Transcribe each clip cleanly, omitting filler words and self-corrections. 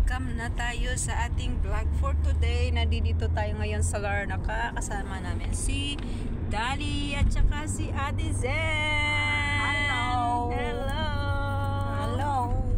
welcome na tayo sa ating vlog for today. Nandito tayo ngayon sa Larnaca. Kasama namin si Dali at saka si Ate Zen. Hello! Hello! Hello!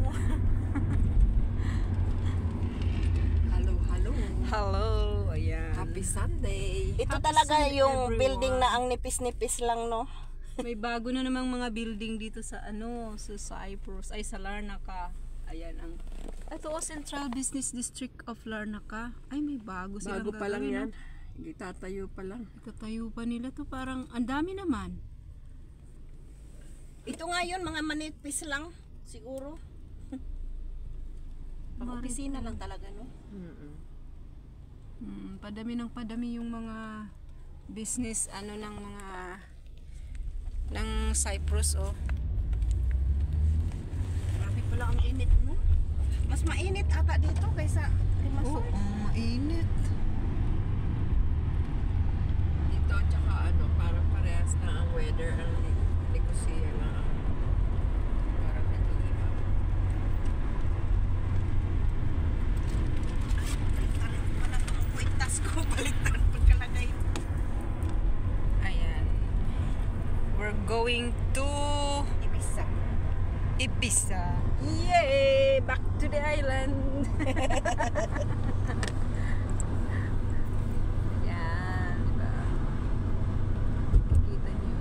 Hello, hello! Hello! Ayan. Happy Sunday! Ito Happy talaga Sunday, yung everyone. building na ang nipis-nipis lang, no? May bago na namang mga building dito sa sa Cyprus, ay sa Larnaca. Ayan ang ito Central Business District of Larnaca. Ay may bago silang Bago pa lang gagawin, yan. Hindi tatayo pa lang. Itatayo pa nila to, parang ang dami naman. Ito nga yun, mga manipis lang, siguro. Pang-opisina lang talaga, no? Padami ng padami yung mga business ng mga ng Cyprus, oh. Grabe pala ang init, no? Mas mainit ata dito kaysa Limassol. Mainit. Dito tsaka parang parehas na ang weather. Ang Nicosia na parang nag-iiba. Baliktaran ko pala itong kwintas ko. Baliktaran pagkalagay. Ayan. We're going to Ibiza. Ibiza. Yay! Back to the island. Ayan, diba? Kita niyo.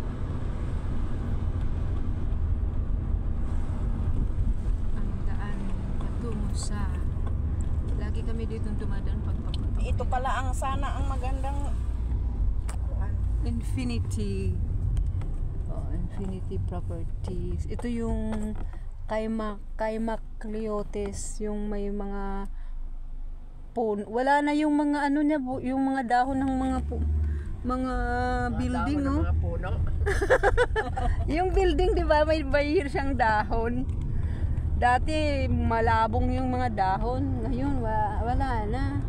Ang daan patungo sa lagi kami dito dumadaan pagpapunta. Ito pala ang sana ang magandang Infinity. Oh, Infinity Properties. Ito yung Kaimak Leotes, yung may mga wala na yung mga niya, yung mga dahon ng mga building, Dahon ng no? mga puno. Yung building, 'di ba, may siyang dahon. Dati malabong yung mga dahon, ngayon wala na.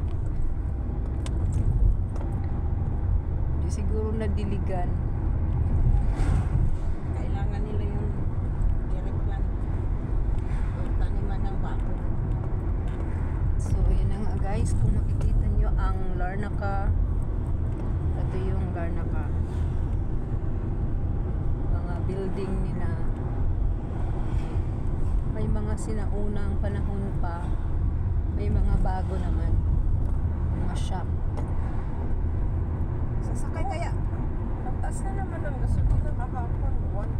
Di siguro nadiligan. kailangan nila yung direct plan taniman ng bako. So, yun na nga guys, kung makikita nyo ang Larnaca, ito yung Larnaca. Mga building nila. May mga sinaunang panahon pa. May mga bago naman. Mga shop. Sasakay kaya Ang taas na naman ang gasolina kahapon.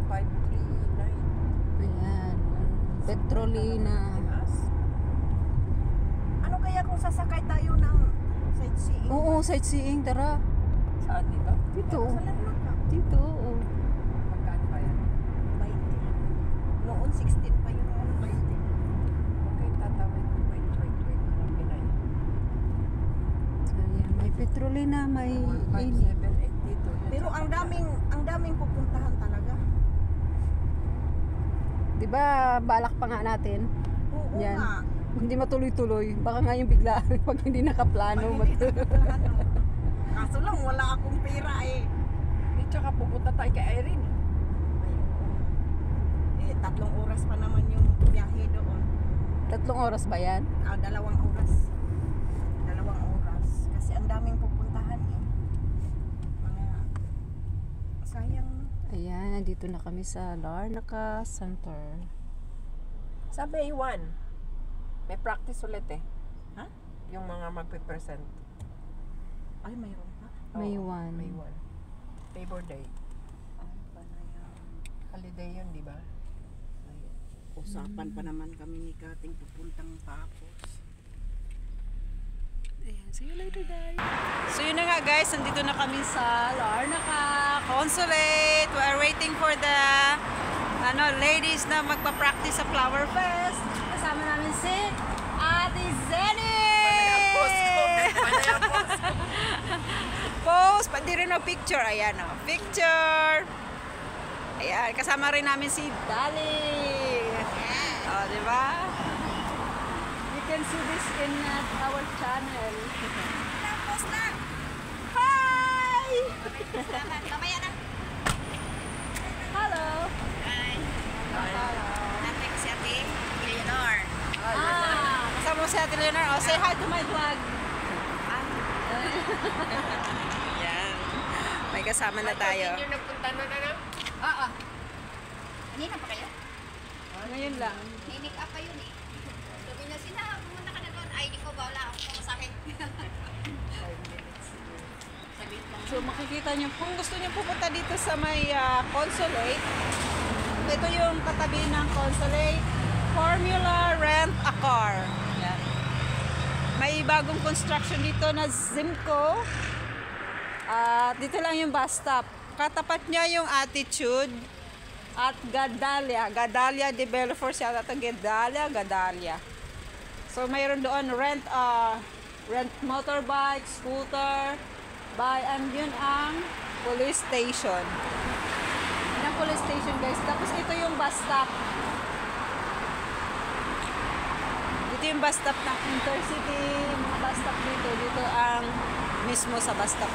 1,539. Ayan. Petrolina. Taas. ano kaya kung sasakay tayo ng sightseeing Oo, sightseeing. Tara. Saan dito? Dito. sa Larnaca Dito. Oh. Magkano ba yan? 20 noon 16 pa yun noon 20 Okay, tatawid ko. Wait. Pinay. So, ayan. May Petrolina. May 1,578 dito. pero ang daming pupuntahan talaga. Diba, balak pa nga natin. Oo Yan. nga. Hindi matuloy-tuloy. Baka nga yung biglaan pag hindi nakaplano. Pag hindi nakaplano. Kaso lang wala akong pera eh. Tsaka pupunta tayo kay Irene. Eh 3 oras pa naman yung biyahe doon. 3 oras ba yan? 2 oras. 2 oras. Kasi ang daming pupuntahan eh. Mga sayang. Ayan, nandito na kami sa Larnaca Center. Sabi, Iwan, may practice ulit eh. Ha? Yung mga magpe-present. Ay mayroon pa. May Oo, one. May one. Labor Day. Ay panayang. Holiday yun, di ba? Usapan pa naman kami ni Kating pupuntang Tapos. Ayan, see you later guys. So yun na nga guys, nandito na kami sa Larnaca Consulate. We are waiting for the ladies na magpa-practice sa Flower Fest. Kasama namin si Ate Zenny! Post! Pwede rin o picture. Ayan o, picture! Ayan, kasama rin namin si Dali! O, diba? You can see this in our channel. Tapos na! Hi! Salamat. Kamaya na. Hello! Hi. Hello! Natin si Ate Eleanor. Kasama si Ate Leonor. Oh, say hi to my vlog. Yan. May kasama na tayo. Yung nagpunta na na? Oo. Kanina pa kayo? Ngayon lang. May-make up pa yun eh. Sabi niya, sina, pumunta ka na doon. Ay, di ko ba, wala akong pamasahe. 5 minutes. Saglit lang. So makikita niyo, kung gusto niyo pupunta dito sa may consulate, ito yung katabi ng consulate, Formula Rent a Car. Yan. May bagong construction dito na Zimco. At dito lang yung bus stop. Katapat niya yung Attitude at Gadalia. Gadalia Developers yata ito. Gadalia. So mayroon doon rent motorbike, scooter, and yun ang police station. Yun ang police station guys. Tapos ito yung bus stop. Dito yung bus stop ng Intercity. Mga bus stop dito. Dito ang mismo sa bus stop.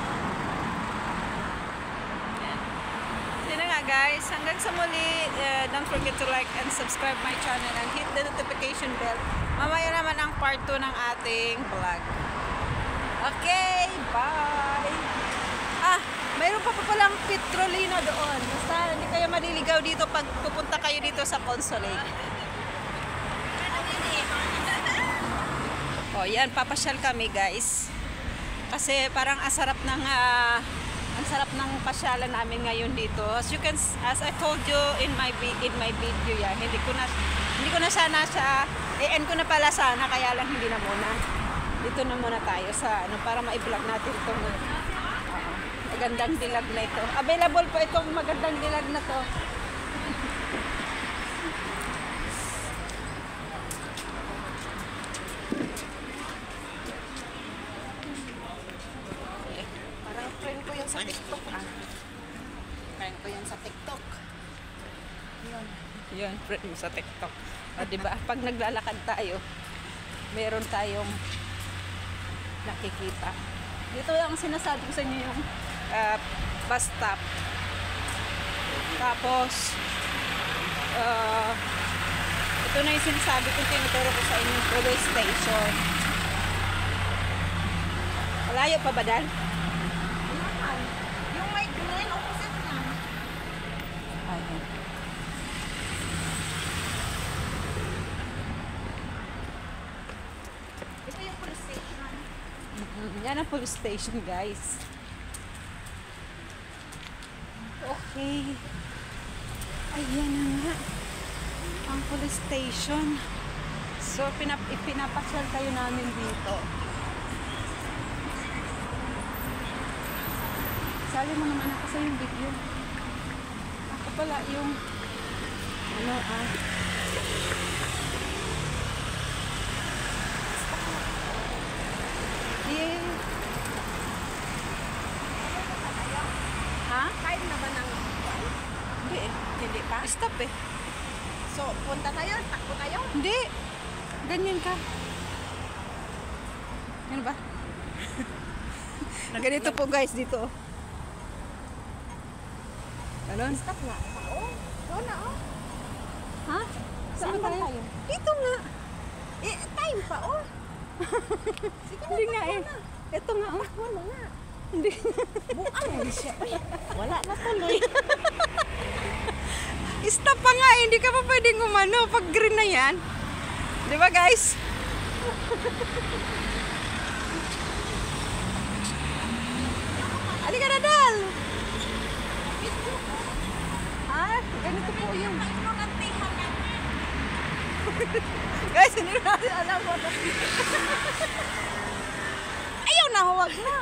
Yun na nga guys. Hanggang sa muli, don't forget to like and subscribe my channel and hit the notification bell. Mamaya naman ang part 2 ng ating vlog. Okay, bye! Mayroon pa palang Petrolina doon. Basta hindi kayo maliligaw dito pag pupunta kayo dito sa consulate. Oh, yan, papasyal kami guys. Kasi parang ang sarap ng pasyalan namin ngayon dito. As I told you in my video yan, hindi ko na sana siya i-end ko na pala sana, kaya lang hindi na muna. Dito na muna tayo sa para ma-vlog natin itong magandang dilag na ito. Available po itong magandang dilag na to. Parang friend ko yun sa TikTok. Friend ko yun sa TikTok. Yun, friend mo sa TikTok. Diba? Pag naglalakad tayo, meron tayong nakikita. Dito lang ang sinasabi ko sa inyo yung bus stop. Tapos, ito na yung sinasabi ko, tinuturo ko sa inyo yung police station. Malayo pa ba dahil? Yung may green opposite na. Ayun. Ito yung police station. Yan ang police station guys. Okay. Ayan na nga ang police station. So ipinapasyal kayo namin dito. Sali mo naman ako sa yung video. Ako pala yung yeah. Ha? Time na ba ng Hindi eh. Hindi pa? Stop eh. So, punta tayo? Takbo tayo? Hindi. Ganyan ka. Ano ba? Ganito po guys dito. Ganon. Stop na. Oo. Doon na, oh. Ha? Saan ba tayo? Dito nga. Eh, time pa, oh. Hindi nga eh. Ito nga oh. Wala na. Hindi. Buang mo siya. Wala na tuloy. Stop pa nga eh. Hindi ka pa pwedeng umano pag green na yan. Di ba guys? Halika na Dal. Ganito po yung guys, hindi natin alam mo. Ayaw na, huwag na.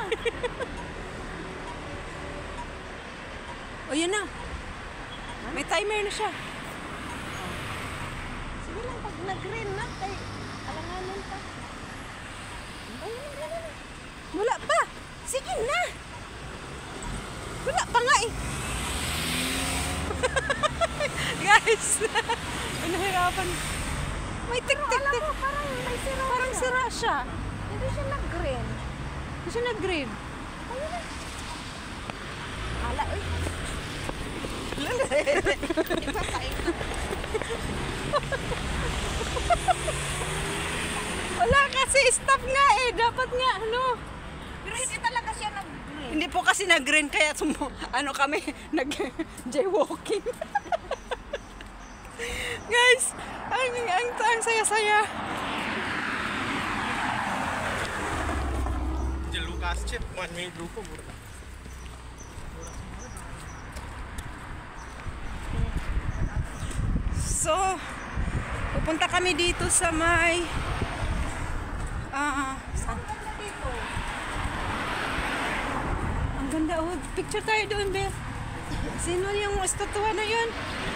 O yun na. May timer na siya. Sige lang, pag nag-green na, kay alanganin pa. Ayun. Wala pa. Sige na. Wala pa nga eh. Guys, nahirapan. May tik-tik-tik. Parang may sira. Parang sira siya. Hindi siya nag-green. Hindi siya nag-green. Ayun na. Ala, eh. Ipapait na. stop nga eh. Dapat nga, ano. Pero hindi talaga siya nag-green. Hindi po kasi nag-green kaya ano kami, nag-jaywalking. Guys, ang saya-saya. जे लोक असचे मानवी group burada. So, pupunta kami dito sa may ang ganda oh, picture tayo doon, Bel. Sino yung estatwa na yun?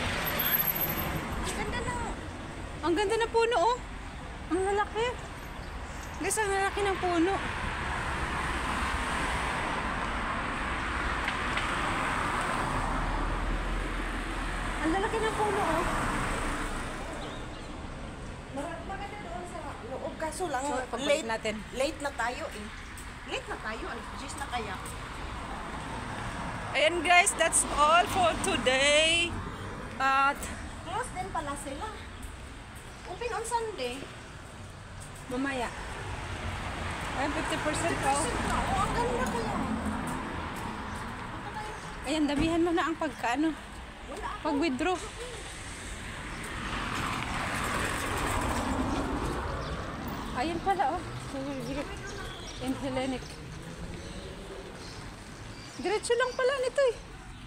Ang ganda na puno, oh. Ang lalaki. Guys, ang lalaki ng puno. Ang lalaki ng puno, oh. Maganda doon sa loob. Kaso lang, So, pagbalik natin. late na tayo eh. Late na tayo. Alas 10 na kaya. Ayan guys, that's all for today. At Close din pala sila. Open on Sunday. mamaya. Ayan, 50% off. Oo, ang ganda kaya. Ayan, damihan mo na ang pagkaano. Pag-withdraw. Ayan pala, oh. In Hellenic. Diretso lang pala nito eh.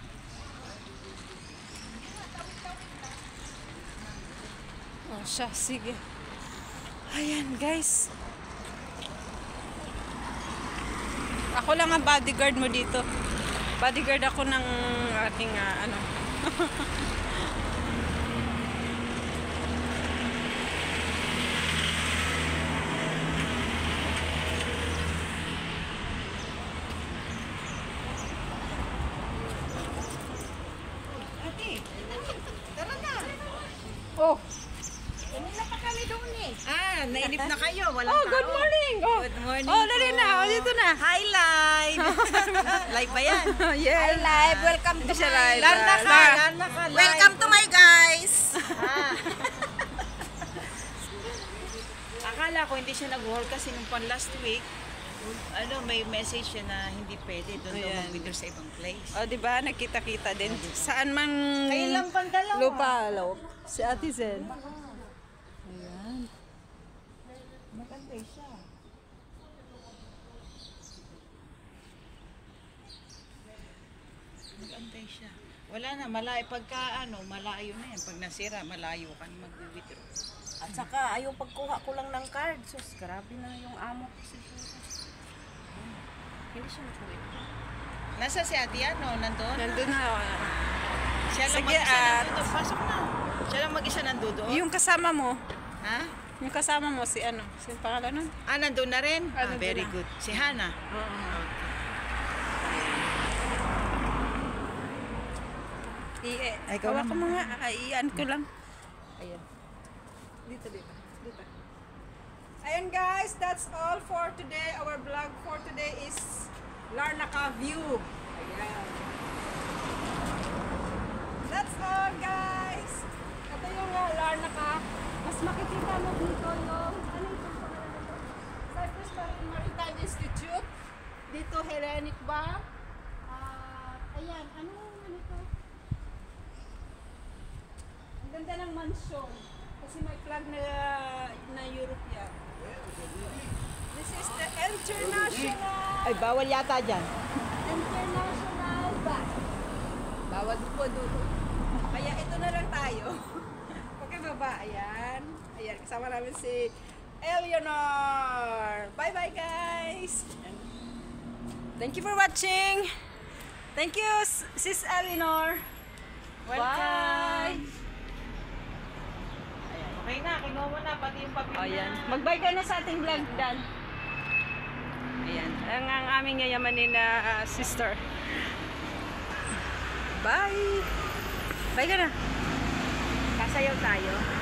Oh, siya. Sige. Ayan, guys. Ako lang ang bodyguard mo dito. Bodyguard ako ng ating ano. Tara na. Oh. Kanina pa kami doon eh. Nainip na kayo. Walang Oh, good morning. Oh. Good morning Oh, dali po. na. Oh, dito na. Hi, live! Live ba yan? Yeah. Hi, live. Welcome to Hindi siya my... live. Larna ka! Lar- Larna ka! live. Welcome to my guys. Akala ko hindi siya nag-work kasi nung pan last week, may message siya na hindi pwede doon daw Ayan. mag-withdraw sa ibang place. Oh, di ba? Nagkita-kita din. Saan man Kayo lang pang dalawa. lupalo. Si Ate Zen. Ayan. Maganda siya. Mag-antay siya. Wala na, malayo. Pagka malayo na yan. Pag nasira, malayo ka na mag-withdraw. At saka, ayaw pagkuha ko lang ng card. Sus, grabe na yung amo ko siguro. Hindi siya natuloy. Nasa si Ate nandun? Nandun na. Siya lang Sige, mag-isa at- nandoon. Pasok na. Siya lang mag-isa nandoon. Yung kasama mo. Ha? Yung kasama mo, si ano? Si pangalan nun? Nandun na rin? Nandun Very na. good. Si Hana. Ay, ikaw Hawa ko naman. mga, iyan ko lang. Ayan. Dito. Ayan guys, that's all for today. Our vlog for today is Larnaca View. Ayan. That's all guys. Ito yung Larnaca. Mas makikita mo dito yung, ano yung pangalan nito? Cyprus Maritime Institute. Dito Hellenic ba? Ayan, ano ito? Ang ganda ng mansion. Kasi may flag na European. This is the international bawal yata dyan. international bus. Bawal po doon. Kaya ito na lang tayo. Okay, baba. Ayan. Ayan. Kasama namin si Eleanor. Bye-bye, guys. Thank you for watching. Thank you, Sis Eleanor. Bye. Okay na, kinuha mo na, pati yung papel Ayan. Mag-bye ka na sa ating vlog, Dan. Ayan. Ang aming yayamanin na sister. Bye! Bye ka na. Kasayaw tayo.